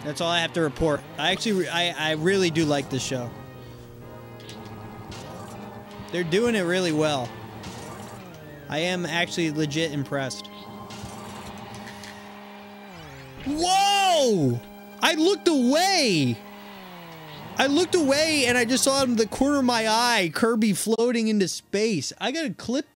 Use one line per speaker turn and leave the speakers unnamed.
That's all I have to report. I really do like this show. They're doing it really well. I am actually legit impressed. Whoa! I looked away! I looked away and I just saw in the corner of my eye Kirby floating into space. I gotta clip